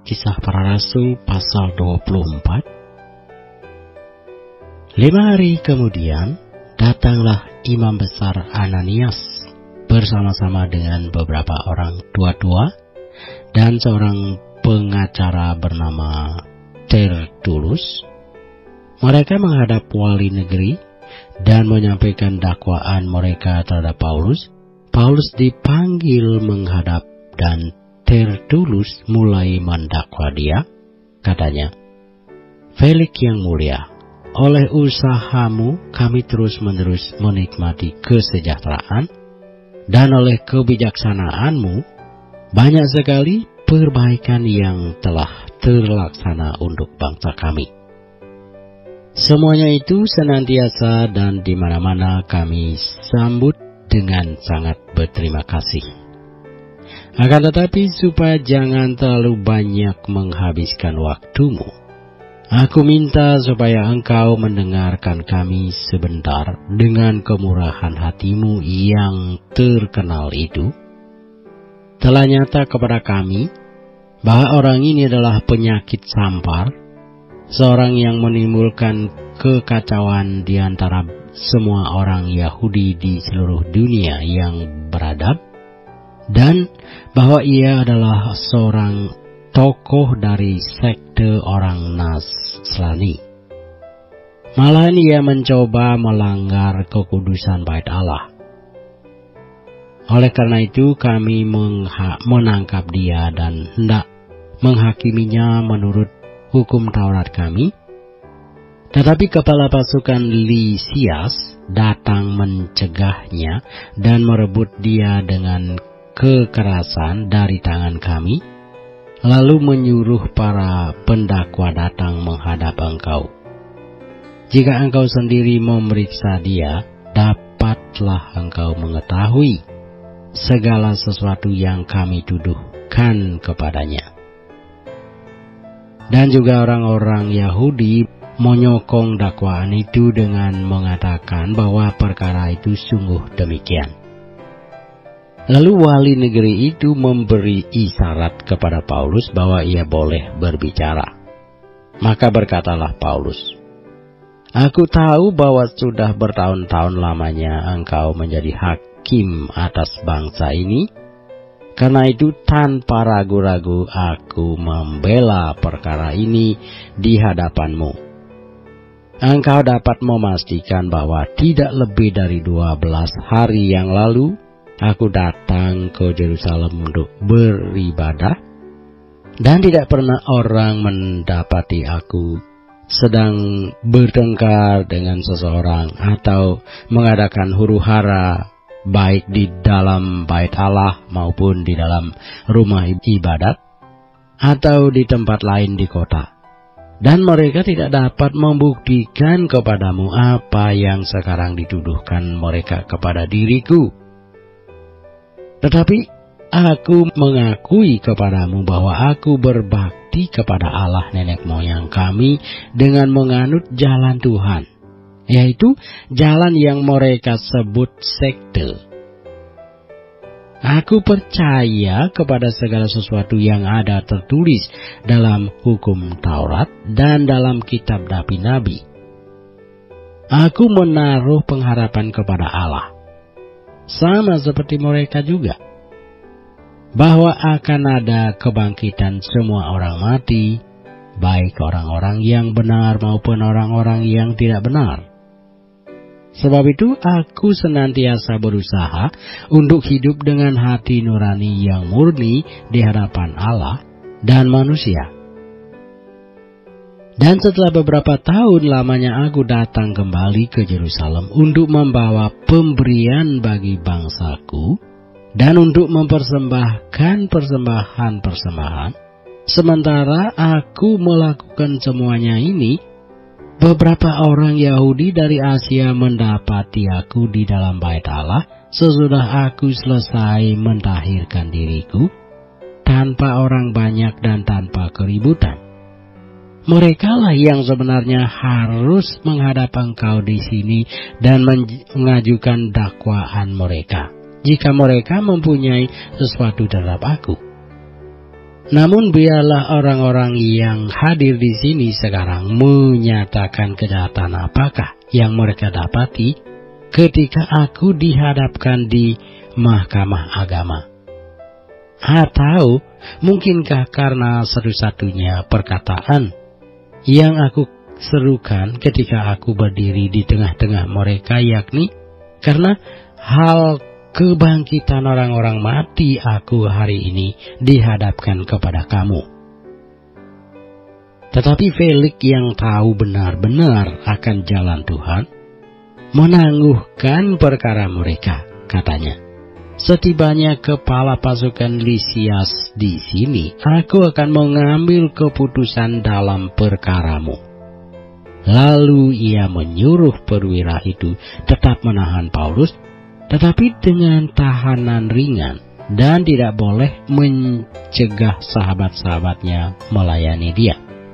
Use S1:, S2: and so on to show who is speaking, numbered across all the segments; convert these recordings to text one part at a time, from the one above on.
S1: Kisah Para Rasul pasal 24. 5 hari kemudian, datanglah imam besar Ananias bersama-sama dengan beberapa orang tua-tua dan seorang pengacara bernama Tertulus. Mereka menghadap wali negeri dan menyampaikan dakwaan mereka terhadap Paulus. Paulus dipanggil menghadap dan Tertulus mulai mendakwa dia. Katanya, "Felix yang mulia, oleh usahamu kami terus-menerus menikmati kesejahteraan, dan oleh kebijaksanaanmu banyak sekali perbaikan yang telah terlaksana untuk bangsa kami. Semuanya itu senantiasa dan di mana-mana kami sambut dengan sangat berterima kasih. Akan tetapi supaya jangan terlalu banyak menghabiskan waktumu, aku minta supaya engkau mendengarkan kami sebentar dengan kemurahan hatimu yang terkenal itu. Telah nyata kepada kami bahwa orang ini adalah penyakit sampar, seorang yang menimbulkan kekacauan di antara semua orang Yahudi di seluruh dunia yang beradab, dan bahwa ia adalah seorang tokoh dari sekte orang Nasrani. Malahan ia mencoba melanggar kekudusan bait Allah. Oleh karena itu kami menangkap dia dan hendak menghakiminya menurut hukum Taurat kami. Tetapi kepala pasukan Lisias datang mencegahnya dan merebut dia dengan kekerasan dari tangan kami, lalu menyuruh para pendakwa datang menghadap engkau. Jika engkau sendiri memeriksa dia, dapatlah engkau mengetahui segala sesuatu yang kami tuduhkan kepadanya." Dan juga orang-orang Yahudi menyokong dakwaan itu dengan mengatakan bahwa perkara itu sungguh demikian. Lalu wali negeri itu memberi isyarat kepada Paulus bahwa ia boleh berbicara. Maka berkatalah Paulus, "Aku tahu bahwa sudah bertahun-tahun lamanya engkau menjadi hakim atas bangsa ini. Karena itu tanpa ragu-ragu aku membela perkara ini di hadapanmu. Engkau dapat memastikan bahwa tidak lebih dari 12 hari yang lalu aku datang ke Yerusalem untuk beribadah, dan tidak pernah orang mendapati aku sedang bertengkar dengan seseorang atau mengadakan huru-hara, baik di dalam bait Allah maupun di dalam rumah ibadat atau di tempat lain di kota. Dan mereka tidak dapat membuktikan kepadamu apa yang sekarang dituduhkan mereka kepada diriku. Tetapi aku mengakui kepadamu bahwa aku berbakti kepada Allah nenek moyang kami dengan menganut jalan Tuhan, yaitu jalan yang mereka sebut sekte. Aku percaya kepada segala sesuatu yang ada tertulis dalam hukum Taurat dan dalam kitab nabi-nabi. Aku menaruh pengharapan kepada Allah, sama seperti mereka juga, bahwa akan ada kebangkitan semua orang mati, baik orang-orang yang benar maupun orang-orang yang tidak benar. Sebab itu aku senantiasa berusaha untuk hidup dengan hati nurani yang murni di hadapan Allah dan manusia. Dan setelah beberapa tahun lamanya aku datang kembali ke Yerusalem untuk membawa pemberian bagi bangsaku dan untuk mempersembahkan persembahan-persembahan. Sementara aku melakukan semuanya ini, beberapa orang Yahudi dari Asia mendapati aku di dalam bait Allah sesudah aku selesai mentahirkan diriku, tanpa orang banyak dan tanpa keributan. Merekalah yang sebenarnya harus menghadap engkau di sini dan mengajukan dakwaan mereka, jika mereka mempunyai sesuatu terhadap aku. Namun biarlah orang-orang yang hadir di sini sekarang menyatakan kejahatan apakah yang mereka dapati ketika aku dihadapkan di mahkamah agama. Atau mungkinkah karena satu-satunya perkataan yang aku serukan ketika aku berdiri di tengah-tengah mereka, yakni karena hal kebangkitan orang-orang mati aku hari ini dihadapkan kepada kamu. Tetapi Felix yang tahu benar-benar akan jalan Tuhan menangguhkan perkara mereka, katanya. Setibanya kepala pasukan Lisias di sini, aku akan mengambil keputusan dalam perkaramu. Lalu ia menyuruh perwira itu tetap menahan Paulus, tetapi dengan tahanan ringan, dan tidak boleh mencegah sahabat-sahabatnya melayani dia.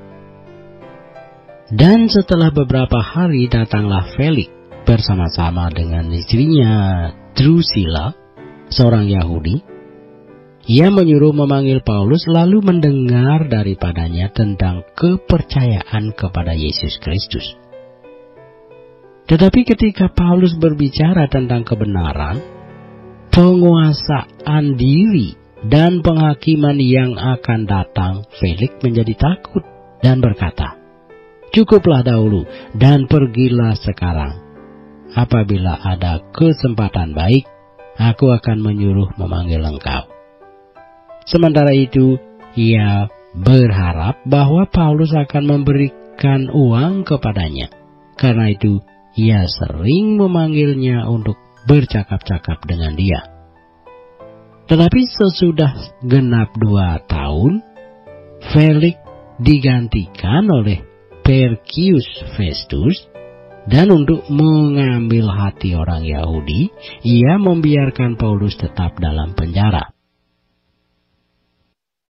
S1: Dan setelah beberapa hari datanglah Felix bersama-sama dengan istrinya Drusilla, seorang Yahudi. Ia menyuruh memanggil Paulus lalu mendengar daripadanya tentang kepercayaan kepada Yesus Kristus. Tetapi ketika Paulus berbicara tentang kebenaran, penguasaan diri, dan penghakiman yang akan datang, Felix menjadi takut dan berkata, "Cukuplah dahulu dan pergilah sekarang. Apabila ada kesempatan baik, aku akan menyuruh memanggil engkau." Sementara itu, ia berharap bahwa Paulus akan memberikan uang kepadanya. Karena itu, ia sering memanggilnya untuk bercakap-cakap dengan dia. Tetapi sesudah genap 2 tahun, Felix digantikan oleh Porcius Festus, dan untuk mengambil hati orang Yahudi, ia membiarkan Paulus tetap dalam penjara.